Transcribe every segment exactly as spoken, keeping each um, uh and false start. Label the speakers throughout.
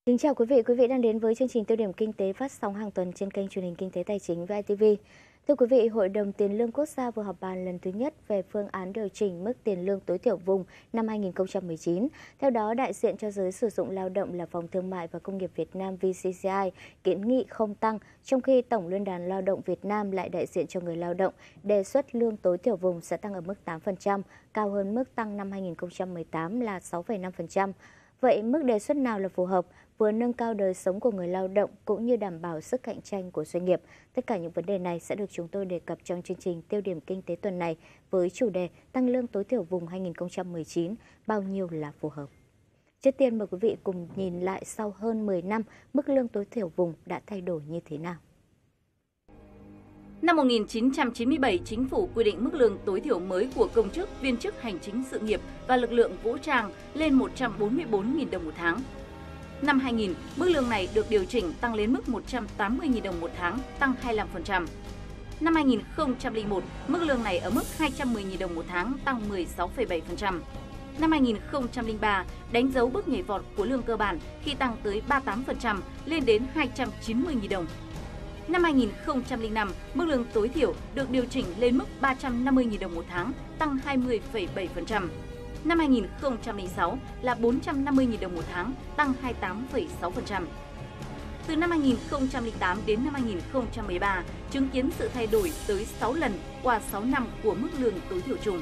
Speaker 1: Kính chào quý vị, quý vị đang đến với chương trình Tiêu điểm Kinh tế phát sóng hàng tuần trên kênh truyền hình Kinh tế Tài chính vê i tê vê. Thưa quý vị, Hội đồng Tiền lương Quốc gia vừa họp bàn lần thứ nhất về phương án điều chỉnh mức tiền lương tối thiểu vùng năm hai nghìn không trăm mười chín. Theo đó, đại diện cho giới sử dụng lao động là Phòng Thương mại và Công nghiệp Việt Nam vê xê xê i kiến nghị không tăng, trong khi Tổng Liên đoàn Lao động Việt Nam lại đại diện cho người lao động đề xuất lương tối thiểu vùng sẽ tăng ở mức tám phần trăm, cao hơn mức tăng năm hai nghìn không trăm mười tám là sáu phẩy năm phần trăm. Vậy mức đề xuất nào là phù hợp, vừa nâng cao đời sống của người lao động cũng như đảm bảo sức cạnh tranh của doanh nghiệp? Tất cả những vấn đề này sẽ được chúng tôi đề cập trong chương trình Tiêu điểm Kinh tế tuần này với chủ đề Tăng lương tối thiểu vùng hai nghìn không trăm mười chín, bao nhiêu là phù hợp? Trước tiên mời quý vị cùng nhìn lại sau hơn mười năm, mức lương tối thiểu vùng đã thay đổi như thế nào.
Speaker 2: Năm một nghìn chín trăm chín mươi bảy, Chính phủ quy định mức lương tối thiểu mới của công chức, viên chức hành chính sự nghiệp và lực lượng vũ trang lên một trăm bốn mươi bốn nghìn đồng một tháng. Năm hai nghìn, mức lương này được điều chỉnh tăng lên mức một trăm tám mươi nghìn đồng một tháng, tăng hai mươi lăm phần trăm. Năm hai nghìn không trăm lẻ một, mức lương này ở mức hai trăm mười nghìn đồng một tháng, tăng mười sáu phẩy bảy phần trăm. Năm hai nghìn không trăm lẻ ba, đánh dấu bước nhảy vọt của lương cơ bản khi tăng tới ba mươi tám phần trăm lên đến hai trăm chín mươi nghìn đồng. Năm hai nghìn không trăm lẻ năm, mức lương tối thiểu được điều chỉnh lên mức ba trăm năm mươi nghìn đồng một tháng, tăng hai mươi phẩy bảy phần trăm. Năm hai nghìn không trăm lẻ sáu là bốn trăm năm mươi nghìn đồng một tháng, tăng hai mươi tám phẩy sáu phần trăm. Từ năm hai nghìn không trăm lẻ tám đến năm hai nghìn không trăm mười ba, chứng kiến sự thay đổi tới sáu lần qua sáu năm của mức lương tối thiểu chung.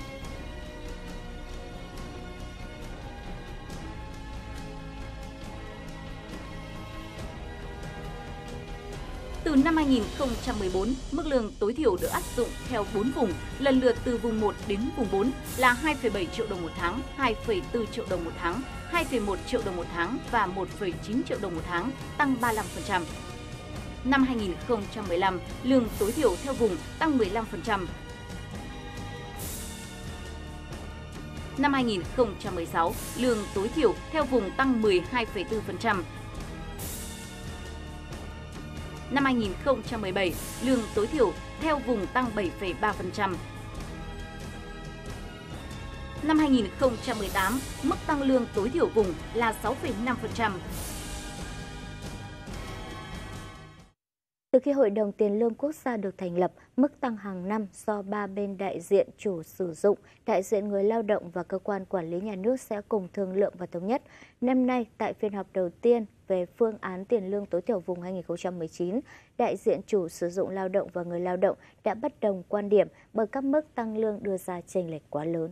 Speaker 2: Từ năm hai nghìn không trăm mười bốn, mức lương tối thiểu được áp dụng theo bốn vùng, lần lượt từ vùng một đến vùng bốn là hai phẩy bảy triệu đồng một tháng, hai phẩy bốn triệu đồng một tháng, hai phẩy một triệu đồng một tháng và một phẩy chín triệu đồng một tháng, tăng ba mươi lăm phần trăm. Năm hai nghìn không trăm mười lăm, lương tối thiểu theo vùng tăng mười lăm phần trăm. Năm hai nghìn không trăm mười sáu, lương tối thiểu theo vùng tăng mười hai phẩy bốn phần trăm. Năm hai nghìn không trăm mười bảy, lương tối thiểu theo vùng tăng bảy phẩy ba phần trăm. Năm hai nghìn không trăm mười tám, mức tăng lương tối thiểu vùng là sáu phẩy năm phần trăm.
Speaker 1: Từ khi Hội đồng Tiền lương Quốc gia được thành lập, mức tăng hàng năm do ba bên đại diện chủ sử dụng, đại diện người lao động và cơ quan quản lý nhà nước sẽ cùng thương lượng và thống nhất. Năm nay, tại phiên họp đầu tiên về phương án tiền lương tối thiểu vùng hai nghìn không trăm mười chín, đại diện chủ sử dụng lao động và người lao động đã bất đồng quan điểm bởi các mức tăng lương đưa ra chênh lệch quá lớn.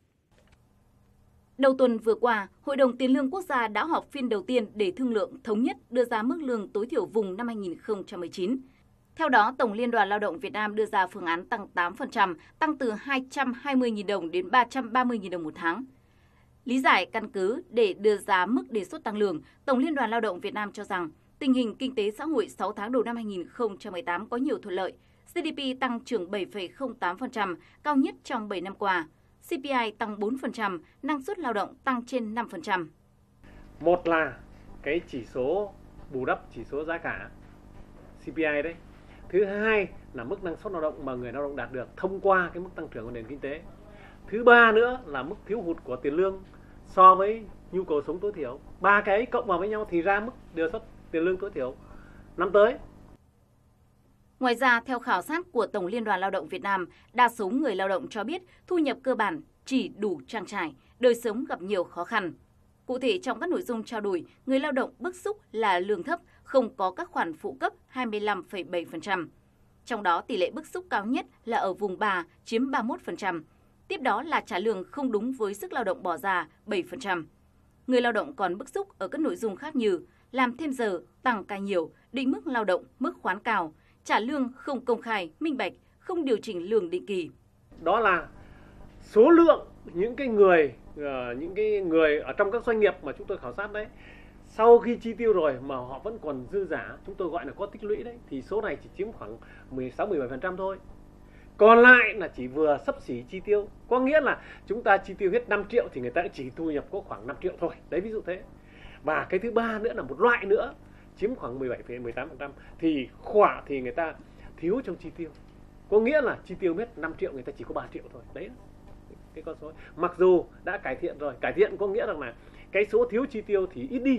Speaker 2: Đầu tuần vừa qua, Hội đồng Tiền lương Quốc gia đã họp phiên đầu tiên để thương lượng thống nhất đưa ra mức lương tối thiểu vùng năm hai nghìn không trăm mười chín. Theo đó, Tổng Liên đoàn Lao động Việt Nam đưa ra phương án tăng tám phần trăm, tăng từ hai trăm hai mươi nghìn đồng đến ba trăm ba mươi nghìn đồng một tháng. Lý giải căn cứ để đưa ra mức đề xuất tăng lương, Tổng Liên đoàn Lao động Việt Nam cho rằng tình hình kinh tế xã hội sáu tháng đầu năm hai nghìn không trăm mười tám có nhiều thuận lợi. giê đê pê tăng trưởng bảy phẩy không tám phần trăm, cao nhất trong bảy năm qua. xê pê i tăng bốn phần trăm, năng suất lao động tăng trên năm phần trăm.
Speaker 3: Một là cái chỉ số bù đắp chỉ số giá cả xê pê i đấy. Thứ hai là mức năng suất lao động mà người lao động đạt được thông qua cái mức tăng trưởng của nền kinh tế. Thứ ba nữa là mức thiếu hụt của tiền lương so với nhu cầu sống tối thiểu. Ba cái ấy cộng vào với nhau thì ra mức đề xuất tiền lương tối thiểu năm tới.
Speaker 2: Ngoài ra, theo khảo sát của Tổng Liên đoàn Lao động Việt Nam, đa số người lao động cho biết thu nhập cơ bản chỉ đủ trang trải, đời sống gặp nhiều khó khăn. Cụ thể, trong các nội dung trao đổi, người lao động bức xúc là lương thấp, không có các khoản phụ cấp hai mươi lăm phẩy bảy phần trăm. Trong đó, tỷ lệ bức xúc cao nhất là ở vùng ba, chiếm ba mươi mốt phần trăm. Tiếp đó là trả lương không đúng với sức lao động bỏ ra, bảy phần trăm. Người lao động còn bức xúc ở các nội dung khác như làm thêm giờ, tăng ca nhiều, định mức lao động, mức khoán cao, trả lương không công khai, minh bạch, không điều chỉnh lương định kỳ.
Speaker 3: Đó là số lượng những cái người uh, những cái người ở trong các doanh nghiệp mà chúng tôi khảo sát đấy, sau khi chi tiêu rồi mà họ vẫn còn dư giả, chúng tôi gọi là có tích lũy đấy, thì số này chỉ chiếm khoảng mười sáu mười bảy phần trăm thôi. Còn lại là chỉ vừa xấp xỉ chi tiêu. Có nghĩa là chúng ta chi tiêu hết năm triệu thì người ta chỉ thu nhập có khoảng năm triệu thôi. Đấy, ví dụ thế. Và cái thứ ba nữa là một loại nữa chiếm khoảng mười bảy phẩy mười tám phần trăm thì khỏa thì người ta thiếu trong chi tiêu. Có nghĩa là chi tiêu hết năm triệu người ta chỉ có ba triệu thôi. Đấy cái con số. Mặc dù đã cải thiện rồi, cải thiện có nghĩa rằng là cái số thiếu chi tiêu thì ít đi,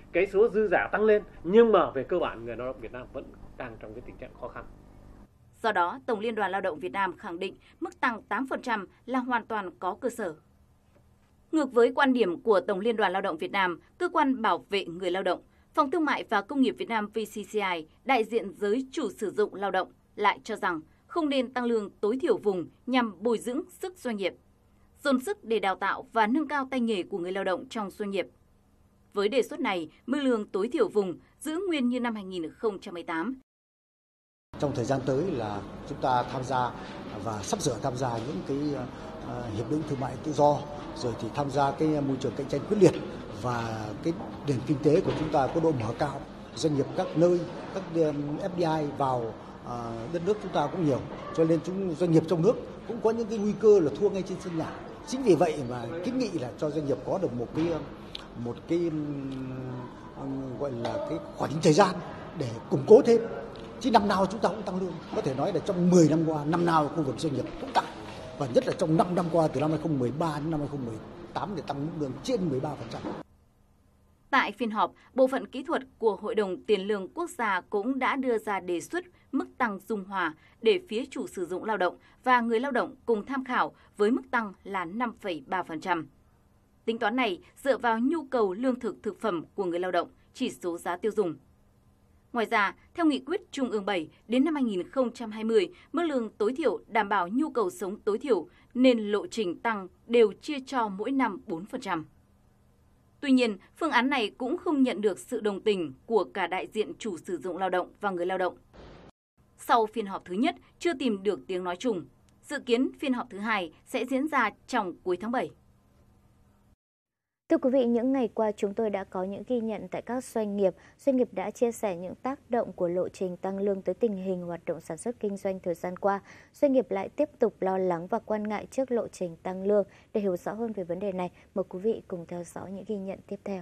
Speaker 3: cái số dư giả tăng lên, nhưng mà về cơ bản người lao động Việt Nam vẫn đang trong cái tình trạng khó khăn.
Speaker 2: Do đó, Tổng Liên đoàn Lao động Việt Nam khẳng định mức tăng tám phần trăm là hoàn toàn có cơ sở. Ngược với quan điểm của Tổng Liên đoàn Lao động Việt Nam, cơ quan bảo vệ người lao động, Phòng Thương mại và Công nghiệp Việt Nam vê xê xê i, đại diện giới chủ sử dụng lao động lại cho rằng không nên tăng lương tối thiểu vùng nhằm bồi dưỡng sức doanh nghiệp, dồn sức để đào tạo và nâng cao tay nghề của người lao động trong doanh nghiệp. Với đề xuất này, mức lương tối thiểu vùng giữ nguyên như năm hai nghìn không trăm mười tám.
Speaker 4: Trong thời gian tới là chúng ta tham gia và sắp sửa tham gia những cái uh, hiệp định thương mại tự do, rồi thì tham gia cái môi trường cạnh tranh quyết liệt, và cái nền kinh tế của chúng ta có độ mở cao, doanh nghiệp các nơi, các ép đê i vào uh, đất nước chúng ta cũng nhiều, cho nên chúng doanh nghiệp trong nước cũng có những cái nguy cơ là thua ngay trên sân nhà. Chính vì vậy mà kiến nghị là cho doanh nghiệp có được một cái một cái um, gọi là cái khoảng thời gian để củng cố thêm. Chứ năm nào chúng ta cũng tăng lương, có thể nói là trong mười năm qua, năm nào khu vực doanh nghiệp cũng tăng, và nhất là trong năm năm qua từ năm hai nghìn không trăm mười ba đến năm hai nghìn không trăm mười tám để tăng mức lương trên mười ba phần trăm.
Speaker 2: Tại phiên họp, bộ phận kỹ thuật của Hội đồng Tiền lương Quốc gia cũng đã đưa ra đề xuất mức tăng dung hòa để phía chủ sử dụng lao động và người lao động cùng tham khảo với mức tăng là năm phẩy ba phần trăm. Tính toán này dựa vào nhu cầu lương thực thực phẩm của người lao động, chỉ số giá tiêu dùng. Ngoài ra, theo nghị quyết Trung ương bảy, đến năm hai nghìn không trăm hai mươi, mức lương tối thiểu đảm bảo nhu cầu sống tối thiểu nên lộ trình tăng đều chia cho mỗi năm bốn phần trăm. Tuy nhiên, phương án này cũng không nhận được sự đồng tình của cả đại diện chủ sử dụng lao động và người lao động. Sau phiên họp thứ nhất chưa tìm được tiếng nói chung, dự kiến phiên họp thứ hai sẽ diễn ra trong cuối tháng bảy.
Speaker 1: Thưa quý vị, những ngày qua chúng tôi đã có những ghi nhận tại các doanh nghiệp. Doanh nghiệp đã chia sẻ những tác động của lộ trình tăng lương tới tình hình hoạt động sản xuất kinh doanh thời gian qua. Doanh nghiệp lại tiếp tục lo lắng và quan ngại trước lộ trình tăng lương. Để hiểu rõ hơn về vấn đề này, mời quý vị cùng theo dõi những ghi nhận tiếp theo.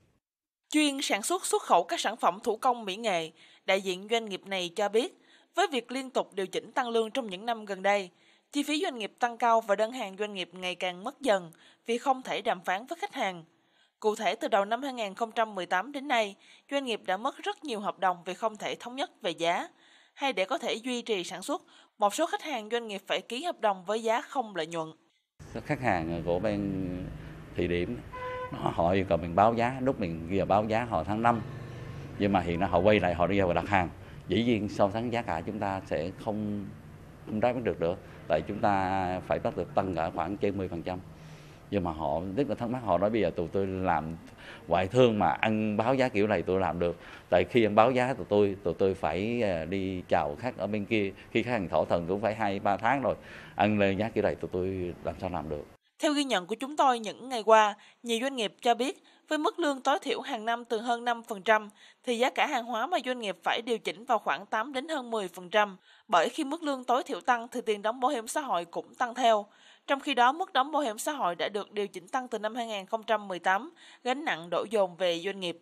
Speaker 5: Chuyên sản xuất xuất khẩu các sản phẩm thủ công mỹ nghệ, đại diện doanh nghiệp này cho biết, với việc liên tục điều chỉnh tăng lương trong những năm gần đây, chi phí doanh nghiệp tăng cao và đơn hàng doanh nghiệp ngày càng mất dần vì không thể đàm phán với khách hàng. Cụ thể, từ đầu năm hai nghìn không trăm mười tám đến nay, doanh nghiệp đã mất rất nhiều hợp đồng vì không thể thống nhất về giá. Hay để có thể duy trì sản xuất, một số khách hàng doanh nghiệp phải ký hợp đồng với giá không lợi nhuận.
Speaker 6: Các khách hàng của bên Thụy Điển, họ yêu cầu mình báo giá, lúc mình ghi báo giá họ tháng năm. Nhưng mà hiện nay họ quay lại, họ đi vào đặt hàng. Dĩ nhiên so sánh giá cả chúng ta sẽ không không đáp ứng được nữa, tại chúng ta phải bắt được tăng cả khoảng trên mười phần trăm. Nhưng mà họ rất là thắc mắc, họ nói bây giờ tụi tôi làm ngoại thương mà ăn báo giá kiểu này tôi làm được, tại khi ăn báo giá tụi tôi tụi tôi phải đi chào khách ở bên kia, khi khách hàng thỏa thuận cũng phải hai ba tháng rồi, ăn lên giá kiểu này tụi tôi làm sao làm được.
Speaker 5: Theo ghi nhận của chúng tôi những ngày qua, nhiều doanh nghiệp cho biết với mức lương tối thiểu hàng năm từ hơn năm phần trăm thì giá cả hàng hóa mà doanh nghiệp phải điều chỉnh vào khoảng tám đến hơn mười phần trăm. Bởi khi mức lương tối thiểu tăng thì tiền đóng bảo hiểm xã hội cũng tăng theo. Trong khi đó, mức đóng bảo hiểm xã hội đã được điều chỉnh tăng từ năm hai nghìn không trăm mười tám, gánh nặng đổ dồn về doanh nghiệp.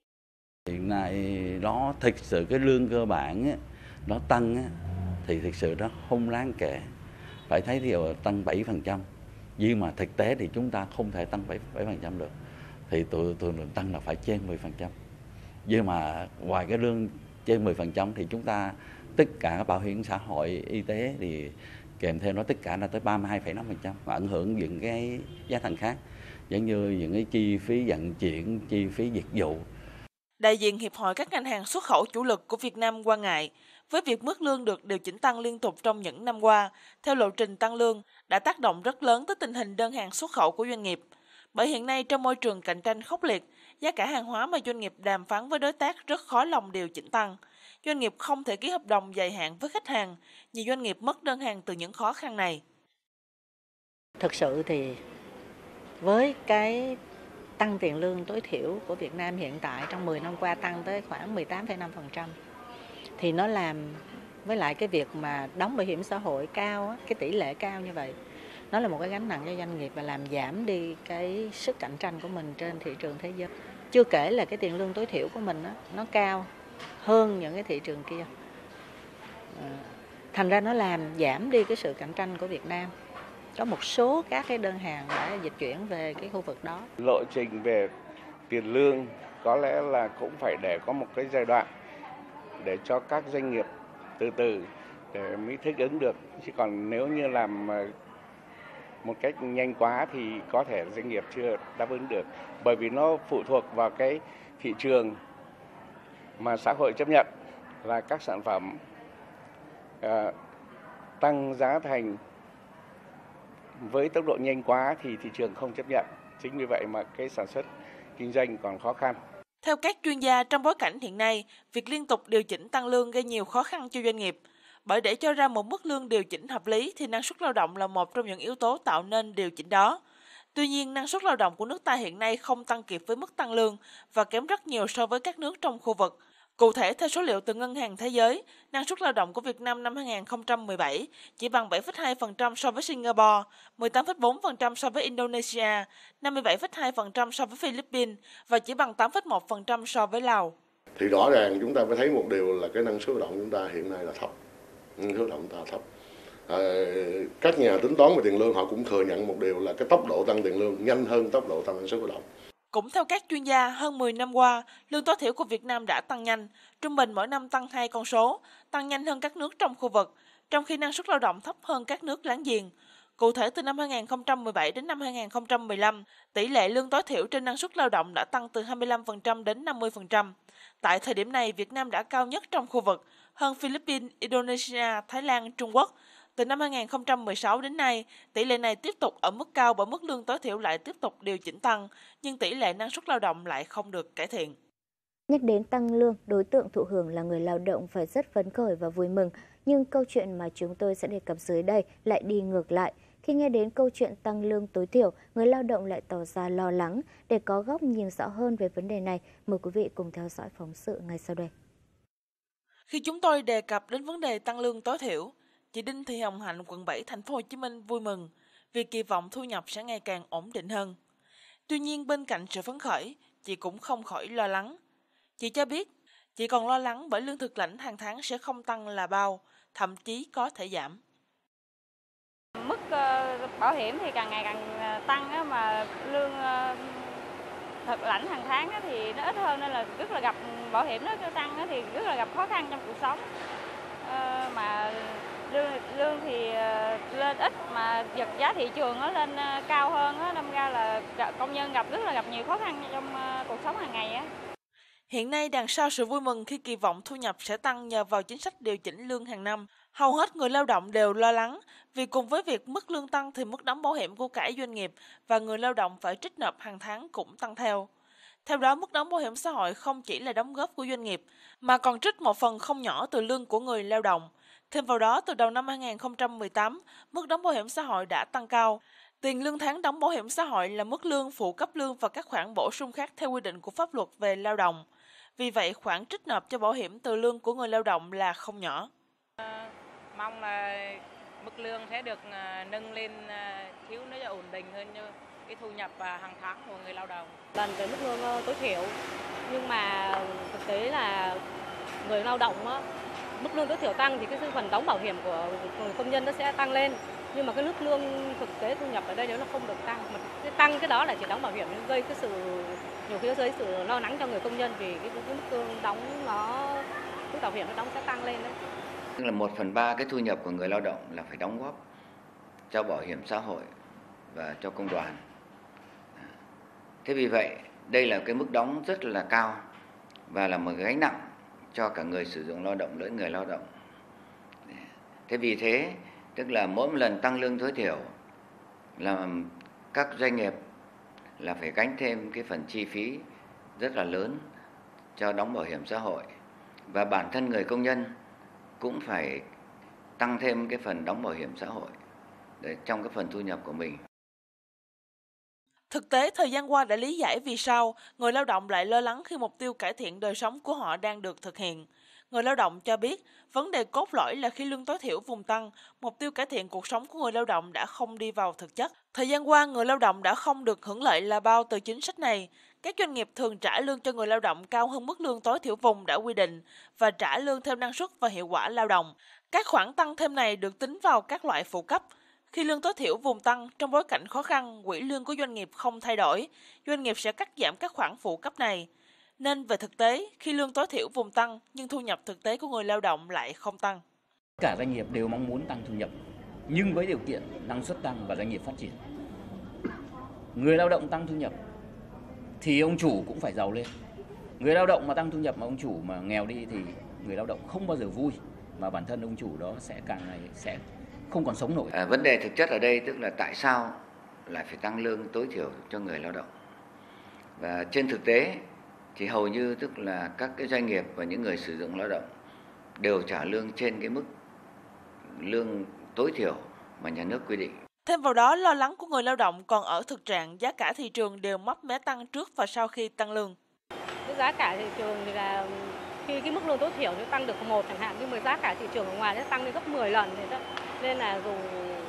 Speaker 6: Hiện nay nó thực sự cái lương cơ bản nó tăng thì thực sự nó không đáng kể. Phải thấy điều tăng bảy phần trăm. Nhưng mà thực tế thì chúng ta không thể tăng bảy phần trăm được. Thì tụi tụi mình tăng là phải trên mười phần trăm. Nhưng mà ngoài cái lương trên mười phần trăm thì chúng ta tất cả bảo hiểm xã hội, y tế thì kèm theo nó tất cả là tới ba mươi hai phẩy năm phần trăm, và ảnh hưởng những cái giá thành khác, giống như những cái chi phí vận chuyển, chi phí dịch vụ.
Speaker 5: Đại diện Hiệp hội các ngành hàng xuất khẩu chủ lực của Việt Nam quan ngại, với việc mức lương được điều chỉnh tăng liên tục trong những năm qua, theo lộ trình tăng lương đã tác động rất lớn tới tình hình đơn hàng xuất khẩu của doanh nghiệp. Bởi hiện nay trong môi trường cạnh tranh khốc liệt, giá cả hàng hóa mà doanh nghiệp đàm phán với đối tác rất khó lòng điều chỉnh tăng. Doanh nghiệp không thể ký hợp đồng dài hạn với khách hàng, nhiều doanh nghiệp mất đơn hàng từ những khó khăn này.
Speaker 7: Thực sự thì với cái tăng tiền lương tối thiểu của Việt Nam hiện tại trong mười năm qua tăng tới khoảng mười tám phẩy năm phần trăm thì nó làm với lại cái việc mà đóng bảo hiểm xã hội cao, cái tỷ lệ cao như vậy, nó là một cái gánh nặng cho doanh nghiệp và làm giảm đi cái sức cạnh tranh của mình trên thị trường thế giới. Chưa kể là cái tiền lương tối thiểu của mình nó cao hơn những cái thị trường kia. Thành ra nó làm giảm đi cái sự cạnh tranh của Việt Nam. Có một số các cái đơn hàng đã dịch chuyển về cái khu vực đó.
Speaker 8: Lộ trình về tiền lương có lẽ là cũng phải để có một cái giai đoạn để cho các doanh nghiệp từ từ để mới thích ứng được. Chứ còn nếu như làm một cách nhanh quá thì có thể doanh nghiệp chưa đáp ứng được. Bởi vì nó phụ thuộc vào cái thị trường mà xã hội chấp nhận, là các sản phẩm à, tăng giá thành với tốc độ nhanh quá thì thị trường không chấp nhận. Chính vì vậy mà cái sản xuất kinh doanh còn khó khăn.
Speaker 5: Theo các chuyên gia, trong bối cảnh hiện nay, việc liên tục điều chỉnh tăng lương gây nhiều khó khăn cho doanh nghiệp. Bởi để cho ra một mức lương điều chỉnh hợp lý thì năng suất lao động là một trong những yếu tố tạo nên điều chỉnh đó. Tuy nhiên, năng suất lao động của nước ta hiện nay không tăng kịp với mức tăng lương và kém rất nhiều so với các nước trong khu vực. Cụ thể, theo số liệu từ Ngân hàng Thế giới, năng suất lao động của Việt Nam năm hai không một bảy chỉ bằng bảy phẩy hai phần trăm so với Singapore, mười tám phẩy bốn phần trăm so với Indonesia, năm mươi bảy phẩy hai phần trăm so với Philippines và chỉ bằng tám phẩy một phần trăm so với Lào.
Speaker 9: Thì rõ ràng chúng ta phải thấy một điều là cái năng suất lao động chúng ta hiện nay là thấp. Năng suất lao động chúng ta thấp. À, các nhà tính toán về tiền lương họ cũng thừa nhận một điều là cái tốc độ tăng tiền lương nhanh hơn tốc độ tăng năng suất lao động.
Speaker 5: Cũng theo các chuyên gia, hơn mười năm qua, lương tối thiểu của Việt Nam đã tăng nhanh, trung bình mỗi năm tăng hai con số, tăng nhanh hơn các nước trong khu vực, trong khi năng suất lao động thấp hơn các nước láng giềng. Cụ thể, từ năm hai không một bảy đến năm hai không một lăm, tỷ lệ lương tối thiểu trên năng suất lao động đã tăng từ hai mươi lăm phần trăm đến năm mươi phần trăm. Tại thời điểm này, Việt Nam đã cao nhất trong khu vực, hơn Philippines, Indonesia, Thái Lan, Trung Quốc. Từ năm hai không một sáu đến nay, tỷ lệ này tiếp tục ở mức cao bởi mức lương tối thiểu lại tiếp tục điều chỉnh tăng, nhưng tỷ lệ năng suất lao động lại không được cải thiện.
Speaker 1: Nhắc đến tăng lương, đối tượng thụ hưởng là người lao động phải rất phấn khởi và vui mừng, nhưng câu chuyện mà chúng tôi sẽ đề cập dưới đây lại đi ngược lại. Khi nghe đến câu chuyện tăng lương tối thiểu, người lao động lại tỏ ra lo lắng. Để có góc nhìn rõ hơn về vấn đề này, mời quý vị cùng theo dõi phóng sự ngay sau đây.
Speaker 5: Khi chúng tôi đề cập đến vấn đề tăng lương tối thiểu, chị Đinh Thị Hồng Hạnh, quận bảy, thành phố Hồ Chí Minh vui mừng vì kỳ vọng thu nhập sẽ ngày càng ổn định hơn. Tuy nhiên, bên cạnh sự phấn khởi, chị cũng không khỏi lo lắng. Chị cho biết, chị còn lo lắng bởi lương thực lãnh hàng tháng sẽ không tăng là bao, thậm chí có thể giảm.
Speaker 10: Mức uh, bảo hiểm thì càng ngày càng tăng á, mà lương uh, thực lãnh hàng tháng á, thì nó ít hơn nên là rất là gặp bảo hiểm nó tăng á, thì rất là gặp khó khăn trong cuộc sống. Uh, mà lương lương thì uh, lên ít mà vật giá thị trường nó lên uh, cao hơn á, đâm ra là công nhân gặp rất là gặp nhiều khó khăn trong uh, cuộc sống hàng ngày á.
Speaker 5: Hiện nay đằng sau sự vui mừng khi kỳ vọng thu nhập sẽ tăng nhờ vào chính sách điều chỉnh lương hàng năm, hầu hết người lao động đều lo lắng vì cùng với việc mức lương tăng thì mức đóng bảo hiểm của cả doanh nghiệp và người lao động phải trích nộp hàng tháng cũng tăng theo. Theo đó, mức đóng bảo hiểm xã hội không chỉ là đóng góp của doanh nghiệp mà còn trích một phần không nhỏ từ lương của người lao động. Thêm vào đó, từ đầu năm hai không một tám, mức đóng bảo hiểm xã hội đã tăng cao. Tiền lương tháng đóng bảo hiểm xã hội là mức lương, phụ cấp lương và các khoản bổ sung khác theo quy định của pháp luật về lao động. Vì vậy, khoản trích nộp cho bảo hiểm từ lương của người lao động là không nhỏ.
Speaker 11: À, mong là mức lương sẽ được nâng lên thiếu nữa ổn định hơn như cái thu nhập hàng tháng của người lao động.
Speaker 12: Lần tới mức lương tối thiểu, nhưng mà thực tế là người lao động á, mức lương tối thiểu tăng thì cái phần đóng bảo hiểm của người công nhân nó sẽ tăng lên, nhưng mà cái mức lương thực tế thu nhập ở đây nếu nó không được tăng, mà cái tăng cái đó là chỉ đóng bảo hiểm nên gây cái sự nhiều khi nó gây sự lo lắng cho người công nhân vì cái, cái mức lương đóng nó mức bảo hiểm nó đóng sẽ tăng lên đấy.
Speaker 13: Tức là một phần ba cái thu nhập của người lao động là phải đóng góp cho bảo hiểm xã hội và cho công đoàn. Thế vì vậy đây là cái mức đóng rất là cao và là một gánh nặng cho cả người sử dụng lao động lẫn người lao động. Thế vì thế tức là mỗi một lần tăng lương tối thiểu là các doanh nghiệp là phải gánh thêm cái phần chi phí rất là lớn cho đóng bảo hiểm xã hội, và bản thân người công nhân cũng phải tăng thêm cái phần đóng bảo hiểm xã hội để trong cái phần thu nhập của mình.
Speaker 5: Thực tế, thời gian qua đã lý giải vì sao người lao động lại lo lắng khi mục tiêu cải thiện đời sống của họ đang được thực hiện. Người lao động cho biết, vấn đề cốt lõi là khi lương tối thiểu vùng tăng, mục tiêu cải thiện cuộc sống của người lao động đã không đi vào thực chất. Thời gian qua, người lao động đã không được hưởng lợi là bao từ chính sách này. Các doanh nghiệp thường trả lương cho người lao động cao hơn mức lương tối thiểu vùng đã quy định và trả lương theo năng suất và hiệu quả lao động. Các khoản tăng thêm này được tính vào các loại phụ cấp. Khi lương tối thiểu vùng tăng, trong bối cảnh khó khăn, quỹ lương của doanh nghiệp không thay đổi, doanh nghiệp sẽ cắt giảm các khoản phụ cấp này. Nên về thực tế, khi lương tối thiểu vùng tăng nhưng thu nhập thực tế của người lao động lại không tăng.
Speaker 14: Cả doanh nghiệp đều mong muốn tăng thu nhập, nhưng với điều kiện năng suất tăng và doanh nghiệp phát triển. Người lao động tăng thu nhập thì ông chủ cũng phải giàu lên. Người lao động mà tăng thu nhập mà ông chủ mà nghèo đi thì người lao động không bao giờ vui, mà bản thân ông chủ đó sẽ càng ngày sẽ không còn sống nổi.
Speaker 13: À, vấn đề thực chất ở đây tức là tại sao lại phải tăng lương tối thiểu cho người lao động. Và trên thực tế thì hầu như tức là các cái doanh nghiệp và những người sử dụng lao động đều trả lương trên cái mức lương tối thiểu mà nhà nước quy định.
Speaker 5: Thêm vào đó, lo lắng của người lao động còn ở thực trạng giá cả thị trường đều mấp mé tăng trước và sau khi tăng lương.
Speaker 12: Cái giá cả thị trường thì là khi cái mức lương tối thiểu nó tăng được một chẳng hạn, nhưng mà giá cả thị trường ở ngoài nó tăng lên gấp mười lần thì đó. Nên là dù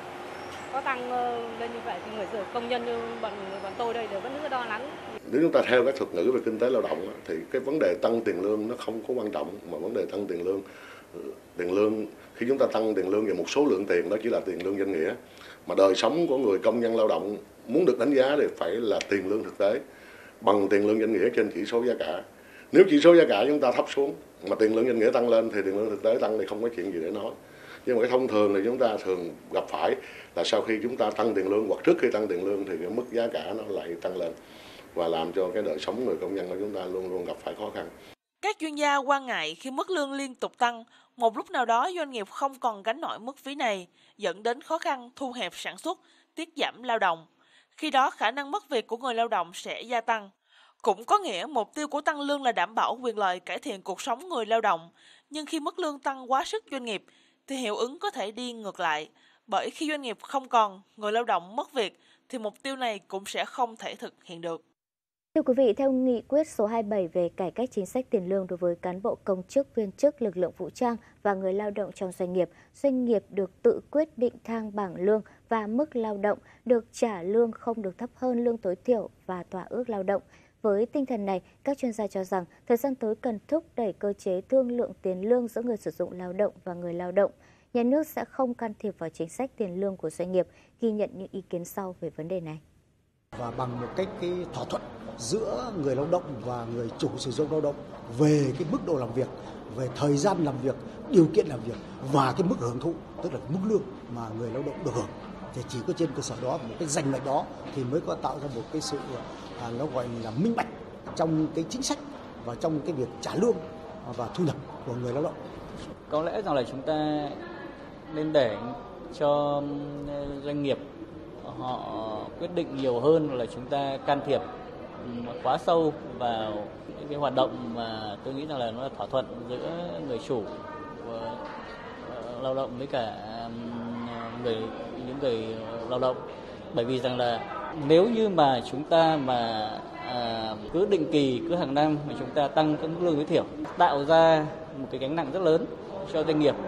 Speaker 12: có tăng lên như vậy thì người sử công nhân như bọn bọn tôi đây đều vẫn rất lo lắng.
Speaker 9: Nếu chúng ta theo cái thuật ngữ về kinh tế lao động thì cái vấn đề tăng tiền lương nó không có quan trọng, mà vấn đề tăng tiền lương tiền lương khi chúng ta tăng tiền lương về một số lượng tiền đó chỉ là tiền lương danh nghĩa, mà đời sống của người công nhân lao động muốn được đánh giá thì phải là tiền lương thực tế bằng tiền lương danh nghĩa trên chỉ số giá cả. Nếu chỉ số giá cả chúng ta thấp xuống mà tiền lương danh nghĩa tăng lên thì tiền lương thực tế tăng thì không có chuyện gì để nói. Nhưng mà cái thông thường thì chúng ta thường gặp phải là sau khi chúng ta tăng tiền lương hoặc trước khi tăng tiền lương thì cái mức giá cả nó lại tăng lên và làm cho cái đời sống người công nhân của chúng ta luôn luôn gặp phải khó khăn.
Speaker 5: Các chuyên gia quan ngại khi mức lương liên tục tăng, một lúc nào đó doanh nghiệp không còn gánh nổi mức phí này, dẫn đến khó khăn thu hẹp sản xuất, tiết giảm lao động. Khi đó khả năng mất việc của người lao động sẽ gia tăng. Cũng có nghĩa mục tiêu của tăng lương là đảm bảo quyền lợi, cải thiện cuộc sống người lao động. Nhưng khi mức lương tăng quá sức doanh nghiệp, thì hiệu ứng có thể đi ngược lại. Bởi khi doanh nghiệp không còn, người lao động mất việc, thì mục tiêu này cũng sẽ không thể thực hiện được.
Speaker 1: Thưa quý vị, theo nghị quyết số hai mươi bảy về cải cách chính sách tiền lương đối với cán bộ công chức, viên chức, lực lượng vũ trang và người lao động trong doanh nghiệp, doanh nghiệp được tự quyết định thang bảng lương và mức lao động, được trả lương không được thấp hơn lương tối thiểu và thỏa ước lao động. Với tinh thần này, các chuyên gia cho rằng thời gian tới cần thúc đẩy cơ chế thương lượng tiền lương giữa người sử dụng lao động và người lao động. Nhà nước sẽ không can thiệp vào chính sách tiền lương của doanh nghiệp, ghi nhận những ý kiến sau về vấn đề này.
Speaker 4: Và bằng một cách cái thỏa thuận giữa người lao động và người chủ sử dụng lao động về cái mức độ làm việc, về thời gian làm việc, điều kiện làm việc và cái mức hưởng thụ, tức là mức lương mà người lao động được hưởng. Thì chỉ có trên cơ sở đó, một cái rành mạch đó thì mới có tạo ra một cái sự à, nó gọi là minh bạch trong cái chính sách và trong cái việc trả lương và thu nhập của người lao động.
Speaker 15: Có lẽ rằng là chúng ta nên để cho doanh nghiệp họ quyết định nhiều hơn là chúng ta can thiệp quá sâu vào những cái hoạt động mà tôi nghĩ rằng là nó là thỏa thuận giữa người chủ và lao động với cả người những người lao động. Bởi vì rằng là nếu như mà chúng ta mà à, cứ định kỳ, cứ hàng năm mà chúng ta tăng các mức lương tối thiểu, tạo ra một cái gánh nặng rất lớn cho doanh nghiệp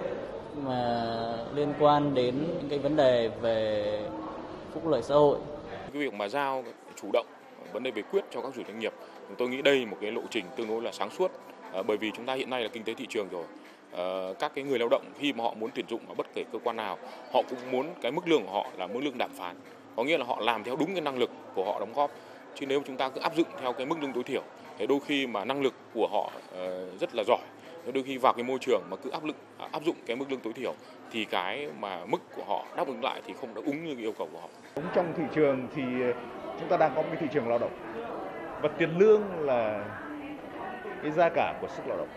Speaker 15: mà liên quan đến những cái vấn đề về phúc lợi xã hội.
Speaker 16: Cái việc mà giao chủ động vấn đề về quyết cho các chủ doanh nghiệp, tôi nghĩ đây một cái lộ trình tương đối là sáng suốt, à, bởi vì chúng ta hiện nay là kinh tế thị trường rồi. À, các cái người lao động khi mà họ muốn tuyển dụng ở bất kể cơ quan nào, họ cũng muốn cái mức lương của họ là mức lương đàm phán, có nghĩa là họ làm theo đúng cái năng lực của họ đóng góp. Chứ nếu chúng ta cứ áp dụng theo cái mức lương tối thiểu, thì đôi khi mà năng lực của họ uh, rất là giỏi, đôi khi vào cái môi trường mà cứ áp dụng áp dụng cái mức lương tối thiểu thì cái mà mức của họ đáp ứng lại thì không đáp ứng như yêu cầu của họ.
Speaker 17: Trong thị trường thì chúng ta đang có một cái thị trường lao động và tiền lương là cái giá cả của sức lao động,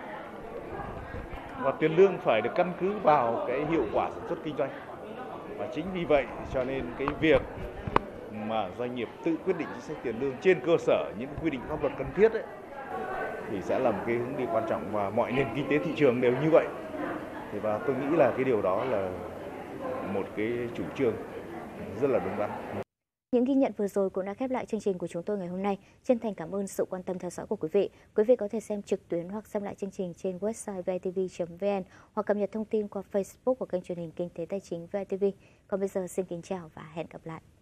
Speaker 17: và tiền lương phải được căn cứ vào cái hiệu quả sản xuất kinh doanh. Và chính vì vậy cho nên cái việc mà doanh nghiệp tự quyết định chính sách tiền lương trên cơ sở những quy định pháp luật cần thiết ấy, thì sẽ là một cái hướng đi quan trọng, và mọi nền kinh tế thị trường đều như vậy. Thì và tôi nghĩ là cái điều đó là một cái chủ trương rất là đúng đắn.
Speaker 1: Những ghi nhận vừa rồi cũng đã khép lại chương trình của chúng tôi ngày hôm nay. Chân thành cảm ơn sự quan tâm theo dõi của quý vị. Quý vị có thể xem trực tuyến hoặc xem lại chương trình trên website v i t v chấm v n hoặc cập nhật thông tin qua Facebook của kênh truyền hình Kinh tế Tài chính vê i tê vê. Còn bây giờ xin kính chào và hẹn gặp lại.